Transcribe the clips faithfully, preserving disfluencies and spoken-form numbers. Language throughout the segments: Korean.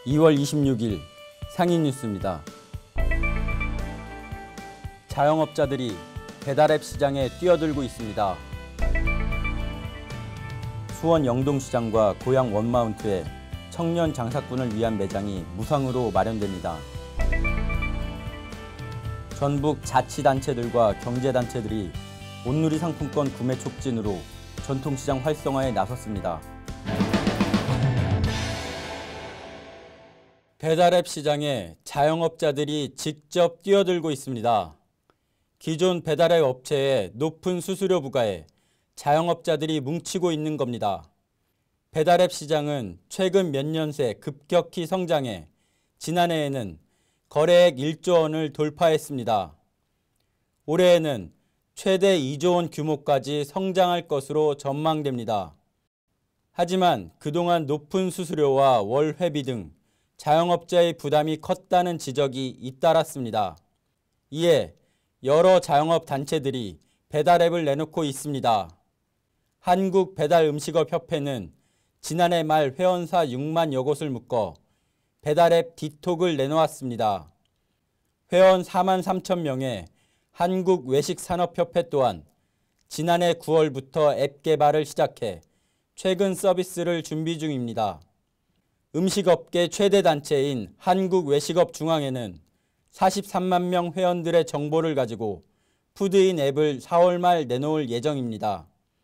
이월 이십육일 상인뉴스입니다. 자영업자들이 배달앱 시장에 뛰어들고 있습니다. 수원 영동시장과 고양 원마운트에 청년 장사꾼을 위한 매장이 무상으로 마련됩니다. 전북 자치단체들과 경제단체들이 온누리 상품권 구매 촉진으로 전통시장 활성화에 나섰습니다. 배달앱 시장에 자영업자들이 직접 뛰어들고 있습니다. 기존 배달앱 업체에 높은 수수료 부과에 자영업자들이 뭉치고 있는 겁니다. 배달앱 시장은 최근 몇 년 새 급격히 성장해 지난해에는 거래액 일조 원을 돌파했습니다. 올해에는 최대 이조 원 규모까지 성장할 것으로 전망됩니다. 하지만 그동안 높은 수수료와 월 회비 등 자영업자의 부담이 컸다는 지적이 잇따랐습니다. 이에 여러 자영업 단체들이 배달앱을 내놓고 있습니다. 한국배달음식업협회는 지난해 말 회원사 육만여 곳을 묶어 배달앱 디톡을 내놓았습니다. 회원 사만 삼천 명의 한국외식산업협회 또한 지난해 구월부터 앱 개발을 시작해 최근 서비스를 준비 중입니다. 음식업계 최대 단체인 한국외식업중앙회는 사십삼만 명 회원들의 정보를 가지고 푸드인 앱을 사월 말 내놓을 예정입니다.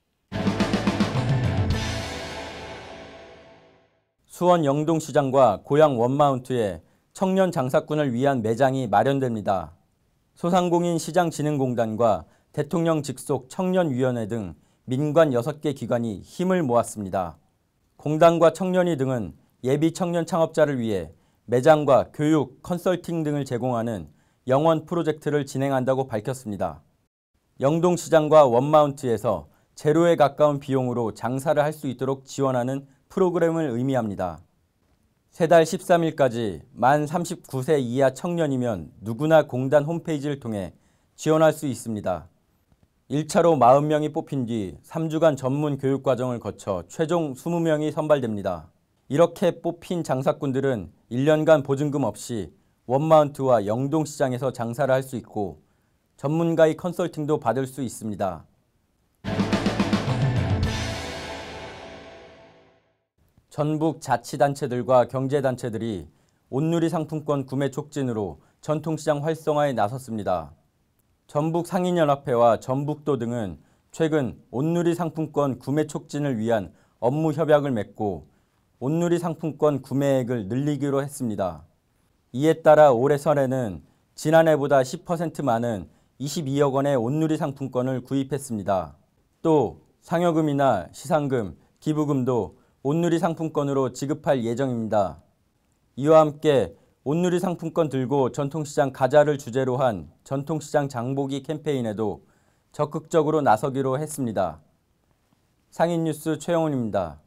수원 영동시장과 고양 원마운트에 청년 장사꾼을 위한 매장이 마련됩니다. 소상공인 시장진흥공단과 대통령 직속 청년위원회 등 민관 여섯 개 기관이 힘을 모았습니다. 공단과 청년위 등은 예비 청년 창업자를 위해 매장과 교육, 컨설팅 등을 제공하는 영원 프로젝트를 진행한다고 밝혔습니다. 영동시장과 원마운트에서 제로에 가까운 비용으로 장사를 할 수 있도록 지원하는 프로그램을 의미합니다. 세 달 십삼 일까지 만 삼십구 세 이하 청년이면 누구나 공단 홈페이지를 통해 지원할 수 있습니다. 일 차로 사십 명이 뽑힌 뒤 삼 주간 전문 교육과정을 거쳐 최종 이십 명이 선발됩니다. 이렇게 뽑힌 장사꾼들은 일 년간 보증금 없이 원마운트와 영동시장에서 장사를 할 수 있고 전문가의 컨설팅도 받을 수 있습니다. 전북 자치단체들과 경제단체들이 온누리 상품권 구매 촉진으로 전통시장 활성화에 나섰습니다. 전북상인연합회와 전북도 등은 최근 온누리 상품권 구매 촉진을 위한 업무 협약을 맺고 온누리 상품권 구매액을 늘리기로 했습니다. 이에 따라 올해 설에는 지난해보다 십 퍼센트 많은 이십이억 원의 온누리 상품권을 구입했습니다. 또 상여금이나 시상금, 기부금도 온누리 상품권으로 지급할 예정입니다. 이와 함께 온누리 상품권 들고 전통시장 가자를 주제로 한 전통시장 장보기 캠페인에도 적극적으로 나서기로 했습니다. 상인뉴스 최영훈입니다.